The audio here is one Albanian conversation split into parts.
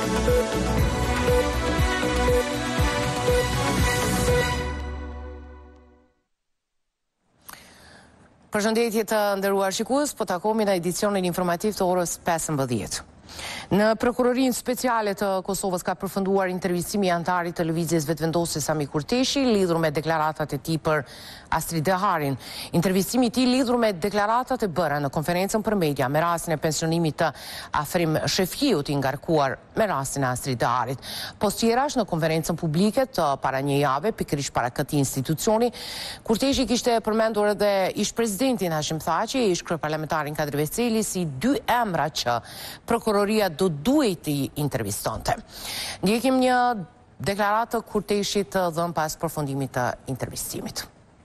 Përshëndetje të nderuar shikues, po takohemi në edicionin informativ të orës 15. Në Prokurorinë Speciale të Kosovës ka përfunduar intervistimi i antarit të lëvizjes vetëvendosje Sami Kurteshi lidhur me deklaratat e tij për Astrid Deharin. Intervistimi i tij lidhur me deklaratat e bëra në konferencën për media me rastin e pensionimit të Afrim Shefhiut i ngarkuar me rastin e Astrid Deharit. Postjerash në konferencën publike të para një jave, pikërisht para këtij institucioni, Kurteshi kishte përmendur edhe ish presidentin Hashim Thaçi, ish kryeparlamentarin Kadri Veseli si dy emra që prokuroria do duhet i intervistonte. Ndjekim një deklaratë të Kurteshit dhënë pas përfundimit të intervistimit.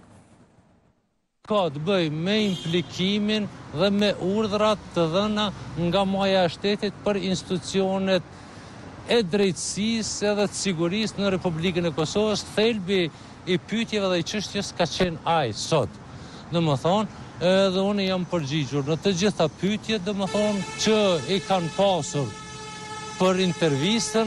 Ka të bëj me implikimin dhe me urdhrat të dhëna nga Maja e Shtetit për institucionet e drejtësisë edhe të sigurisë në Republikën e Kosovës. Thelbi i pyetjeve dhe i çështjes ka qenë ai sot. Domethënë, edhe unë jam përgjigjur në të gjitha pyetjet, domethënë që i kanë pasur për intervistën,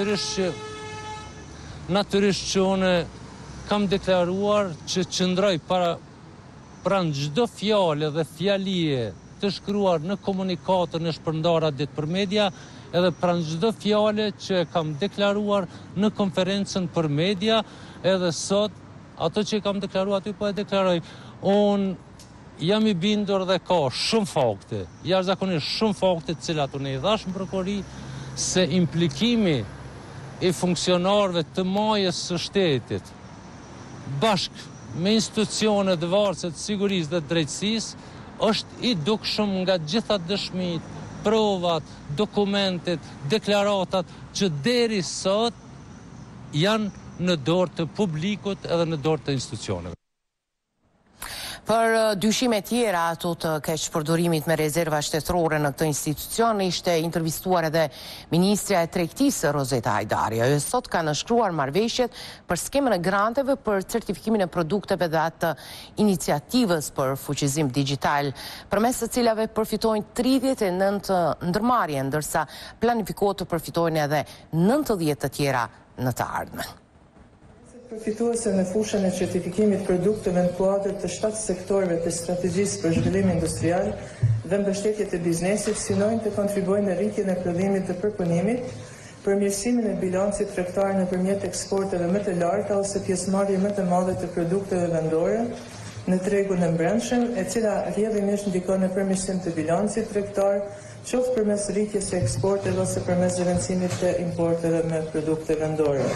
natyrisht që unë kam deklaruar që qëndroj pranë çdo fjale dhe fjalie të shkruar në komunikatën e shpërndara ditë për media, edhe pranë çdo fjale që kam deklaruar në konferencën për media, edhe sot ato që kam deklaruar aty po e deklaroj. Unë jam i bindur dhe ka shumë fakte, jashtëzakonisht shumë fakte të cilat unë i dhash në prokurori se implikimi i funksionarëve të majës së shtetit bashkë me institucionet e varëse të sigurisë dhe drejtësisë është i dukshëm nga gjitha dëshmit, provat, dokumentet, deklaratat që deri sot janë në dorë të publikut edhe në dorë të institucioneve. Për dyshime tjera ato të keqpërdorimit me rezerva shtetërore në këtë institucion ishte intervistuar edhe Ministrja e Tregtisë Rozeta Hajdari. Ajo sot ka nënshkruar marrëveshjet për skemën e granteve për certifikimin e produkteve dhe atë iniciativës për fuqizim digjital, përmes të cilave përfitojnë 39 ndërmarrje, ndërsa planifikohet të përfitojnë edhe 90 të tjera në të ardhmen. Përfituese në fushën e certifikimit produkteve në kuadër të 7 sektorëve të strategjisë për zhvillim industrial dhe mbështetjet e biznesit synojnë të kontribuojnë në rritjen e prodhimit të përpunimit, përmirësimin e bilancit tregtar nëpërmjet eksporteve më të larta ose pjesëmarrje më të madhe të produkteve vendore në tregun e brendshëm, e cila rrjedhimisht ndikon në përmirësim të bilancit tregtar, qoftë përmes rritjes së eksporteve ose përmes zëvendësimit të importeve me produkte vendore.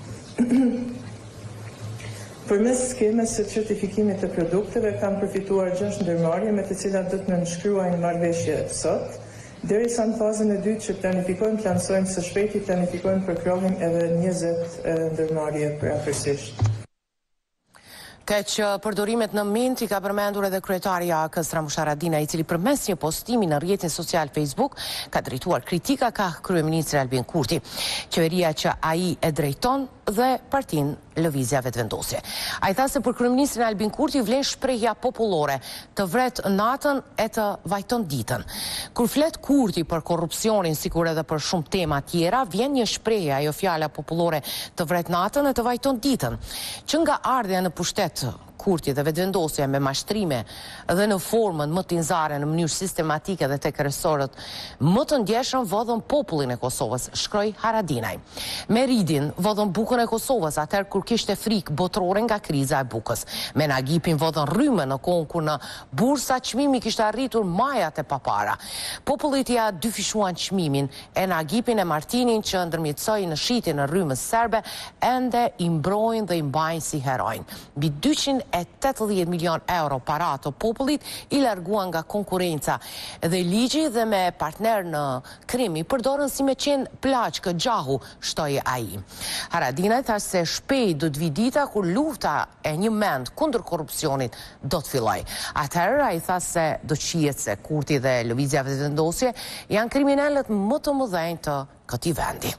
Përmes skemës së certifikimit të produkteve kanë përfituar 6 ndërmarrje me të cilat do të nënshkruajnë marrëveshje sot, derisa në fazën e dytë që planifikojmë, plansojmë së shpejti planifikojmë përkrohim edhe 20 ndërmarrje përafërsisht. Keq përdorimet në mint i ka përmendur edhe kryetari i AK-s Ramush Haradinaj, i cili përmes një postimi në rrjetin social Facebook ka drejtuar kritika ka kryeministri Albin Kurti, qeveria që ai e drejton dhe partinë Lëvizja Vetëvendosje. Ai tha se për kryeministrin Albin Kurti vlen shprehja popullore, të vret natën e të vajton ditën. Kur flet Kurti për korrupsionin, sikur edhe për shumë tema tjera, vjen një shprehje, ajo fjala popullore, të vret natën e të vajton ditën, që nga ardhja në pushtet Kurti dhe vetëvendosja me mashtrime dhe në formën më tinzare në mënyrë sistematike dhe tek kresorët më të ndjeshëm vodhën popullin e Kosovës, shkroi Haradinaj. Me ridin vodhën bukën e Kosovës atëherë kur kishte frikë botërore nga kriza e bukës. Me Nagipin vodhën rrymë në kohën kur në bursa çmimi kishte arritur majat e papara. Popullit ja dyfishuan çmimin, e Nagipin e Martinin që ndërmjetësoi në shitjen e rrymës serbe ende i mbrojnë dhe i mbajnë si heronj. Mbi 280 milion euro para të popullit i larguan nga konkurenca dhe ligji dhe me partner në krim i përdorën si me qenë plaçkë gjahu, shtoi ai. Haradinaj tha se shpejt do të vi dita kur lufta e një mend kundër korrupsionit do të fillojë. Atëherë ai tha se do të shihet se Kurti dhe Lëvizja Vetëvendosje janë kriminalët më të mëdhenj të këtij vendi.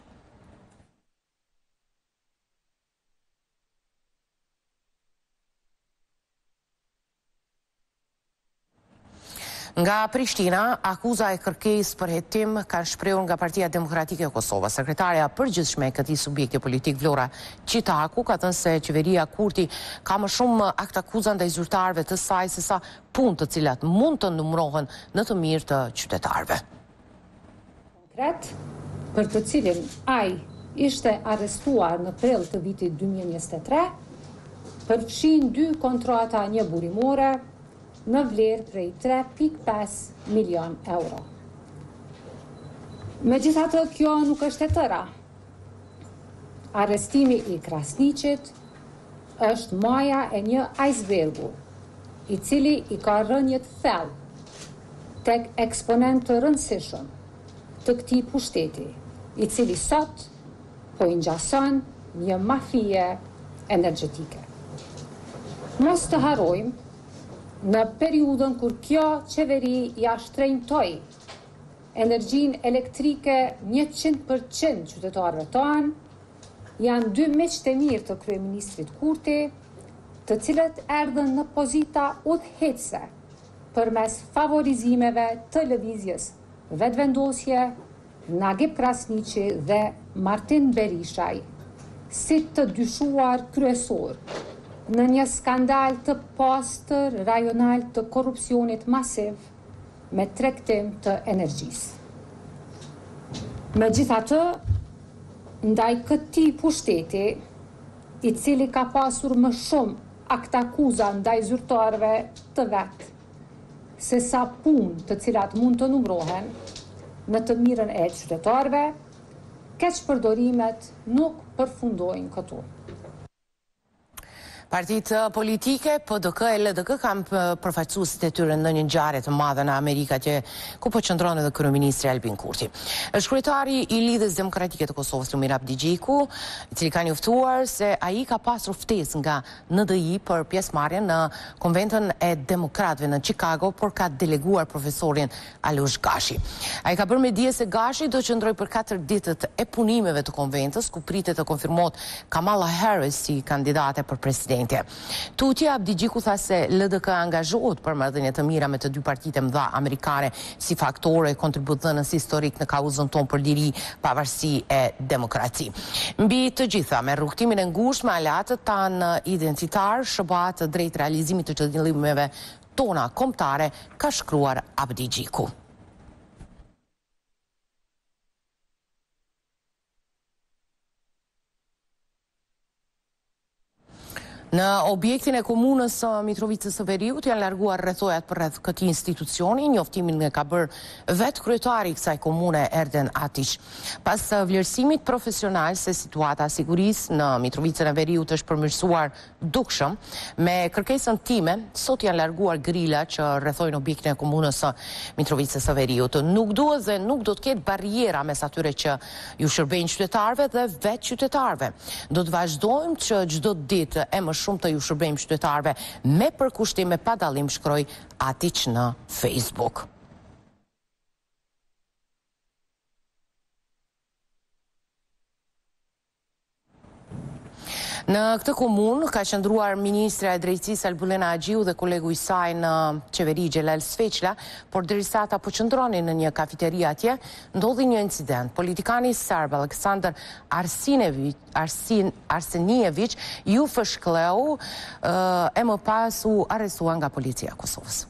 Nga Prishtina, akuza e kërkesë për hetim kanë shprehur nga Partia Demokratike e Kosovës. Sekretarja përgjithshme e këtij subjekti politik Vlora Qitaku ka thënë se qeveria Kurti ka më shumë akt akuza ndaj zyrtarëve të saj sesa punë të cilat mund të numërohen në të mirë të qytetarëve. Konkret, për të cilin ai ishte arrestuar në prill të vitit 2023, përfshin 2 kontrata një burimore në vlerë prej 3.5 milion euro. Megjithatë, kjo nuk është e tëra. Arrestimi i Krasniqit është maja e një icebergu, i cili i ka rënje të thellë tek eksponent të rëndësishëm të këtij pushteti, i cili sot po i ngjason një mafie energjetike. Mos të harrojmë, në periudhën kur kjo qeveri ja shtrenjtoi energjinë elektrike 100% qytetarëve tanë, janë 2 miq të mirë të kryeministrit Kurti, të cilët erdhën në pozita udhëheqëse përmes favorizimeve të lëvizjes vetëvendosje, Nagip Krasniqi dhe Martin Berishaj, si të dyshuar kryesor në një skandal të pastër rajonal të korrupsionit masiv me tregtim të energjisë. Megjithatë, ndaj këtij pushteti, i cili ka pasur më shumë akt akuza ndaj zyrtarëve të vet, se sa punë të cilat mund të numërohen në të mirën e qytetarëve, keqpërdorimet nuk përfundojnë këtu. Partitë politike, PDK e LDK kanë përfaqësuesit e tyre në një ngjarje të madhe në Amerikë ku po qëndron edhe kryeministri Albin Kurti. Është kryetari i Lidhjes Demokratike të Kosovës Lumir Abdigjiku, i cili ka njoftuar se ai ka pasur ftesë nga NDI për pjesëmarrjen në konventën e demokratëve në Chicago, por ka deleguar profesorin Alush Gashi. Ai ka bërë me dije se Gashi do qëndrojë për 4 ditët e punimeve të konventës, ku pritet të konfirmohet Kamala Harris si kandidate për president. Tutje Abdigjiku tha se LDK angazhohet për marrëdhënie të mira me të 2 partitë mëdha amerikane si faktore kontributënës historik në kauzën tonë për liri, pavarësi e demokraci. Mbi të gjitha, me rrugtimin e ngushtë me aleatët tanë identitar, shëbat drejt realizimit të qëllimeve tona kombëtare, ka shkruar Abdigjiku. Në objektin e komunës Mitrovicës së Veriut janë larguar rrethojat për rreth këtij institucioni, njoftimin e ka bërë vetë kryetari i kësaj komune Erden Atish. Pas vlerësimit profesional se situata e sigurisë në Mitrovicën e Veriut është përmirësuar dukshëm, me kërkesën time, sot janë larguar grila që rrethojnë objektin e komunës Mitrovicës së Veriut. Nuk duhet dhe nuk do të ketë barriera mes atyre që ju shërbejnë qytetarëve dhe vetë qytetarëve. Do të vazhdojmë që çdo ditë e më shumë të ju shërbejmë qytetarëve me përkushtime pa dallim, shkroi Atiç në Facebook. Në këtë komunë ka qëndruar ministra e drejtësisë Albulena Agjiu dhe kolegu i saj në qeveri Xhelal Sveçla, por derisa ata po qëndronin në një kafeteri atje, ndodhi një incident. Politikani serb Aleksandar Arsenijević ju fshkleu e më pas u arrestua nga policia e Kosovës.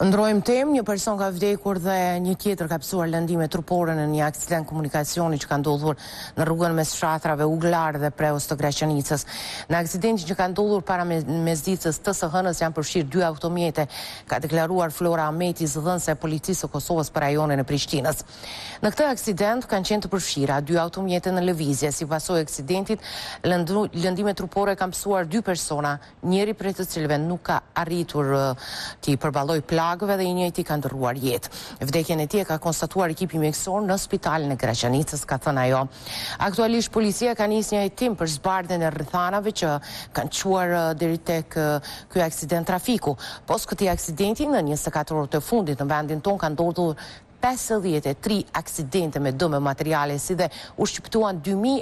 Ndrojmë temë, një person ka vdekur dhe një tjetër ka pësuar lëndime trupore në një aksident komunikacioni që ka ndodhur në rrugën mes fshatrave Uglar dhe Preos të Graçanicës. Në aksidenti që ka ndodhur para mesditës të së hënës janë përfshirë 2 automjete, ka deklaruar Flora Ameti, zëdhënëse e policisë së Kosovës për rajonin e Prishtinës. Në këtë aksident kanë qenë të përfshira 2 automjete në lëvizje. Si pasojë e aksidentit, lëndime trupore kanë pësuar 2 persona, njëri prej të cilëve nuk ka arritur t'i përballojë plagëve dhe i njëjti ka ndërruar jetë. Vdekjen e tij ka konstatuar ekipi mjekësor në spitalin e Graçanicës, ka thënë ajo. Aktualisht policia ka nisë një hetim për zbardhjen e rrethanave që kanë çuar deri tek ky aksident trafiku. Pas këtij aksidenti në 24 orët e fundit në vendin tonë kanë ndodhur 53 aksidente me dëme materiale, si dhe u shqiptuan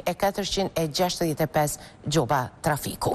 2465 gjoba trafiku.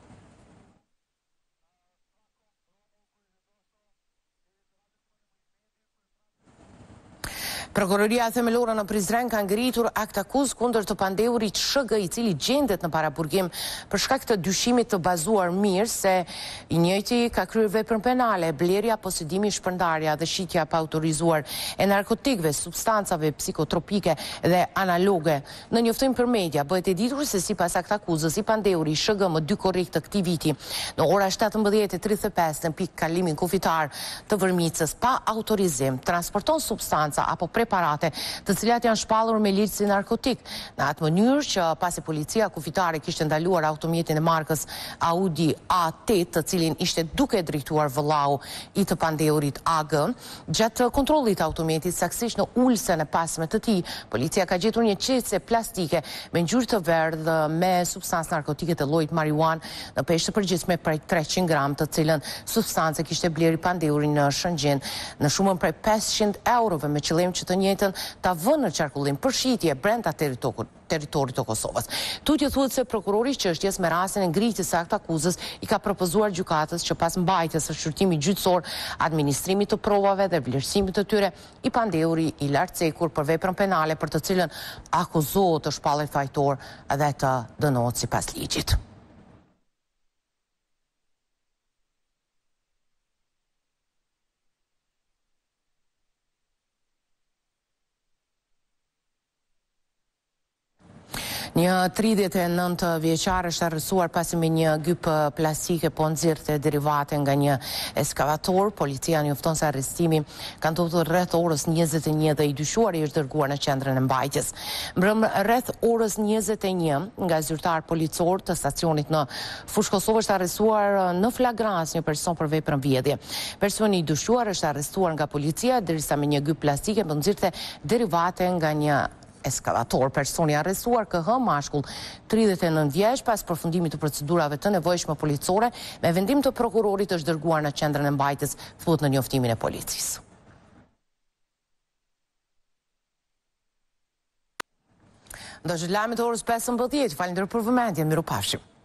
Prokuroria themelore në Prizren ka ngritur akt akuz kundër të pandeurit SHG, i cili gjendet në paraburgim për shkak të dyshimit të bazuar mirë se i njëjti ka kryer veprën penale, blerja, posedimi, shpërndarja dhe shitja pa autorizuar e narkotikëve, substancave psikotropike dhe analoge. Në njoftim për media bëhet e ditur se sipas akt akuzës i pandeuri SHG më 2 korrik të këtij viti në ora 17:35 në pikë kalimin kufitar të Vërmicës pa autorizim transporton substanca apo preparate të cilat janë shpallur me liqë si narkotik. Në atë mënyrë që pasi policia kufitare kishte ndaluar automjetin e markës Audi A8, të cilin ishte duke drejtuar vëllau i të pandeurit AG, gjatë kontrollit automjetit saksisht në ulsen e pasme të tij, policia ka gjetur një qese plastike me ngjyrë të verdhë me substancë narkotike të llojit marijuan në peshë të përgjithshme prej 300 gram, të cilën substancë kishte bleri pandeuri në Shëngjin në shumën prej 500 eurove, me qëllim që të njëjtën ta vënë në qarkullim për shitje brenda territorit të Kosovës. Tutje thuhet se prokurori i çështjes me rastin e ngritjes së akt akuzës i ka propozuar gjykatës që pas mbajtjes së shqyrtimit gjyqësor, administrimit të provave dhe vlerësimit të tyre, i pandeuri i lartcekur për veprën penale për të cilën akuzohet të shpallet fajtor dhe të dënohet sipas ligjit. Një 39 vjeçar është arrestuar pasi me një gyp plastike po nxirrte derivate nga një eskavator. Policia njofton se arrestimi ka ndodhur rreth orës 21 dhe i dyshuari është dërguar në qendrën e mbajtjes. Mbrëmë rreth orës 21 nga zyrtar policor të stacionit në Fushë Kosovë është arrestuar në flagrancë një person për veprën vjedhje. Personi i dyshuar është arrestuar nga policia derisa me një gyp plastike po nxirrte derivate nga një eskavator. Personi arrestuar KH mashkull 39 vjeç pas përfundimit të procedurave të nevojshme policore, me vendim të prokurorit është dërguar në qendrën e mbajtjes, thuhet në njoftimin e policisë. Do të lajmet orës 15. Falenderoj për vëmendjen, mirupafshim.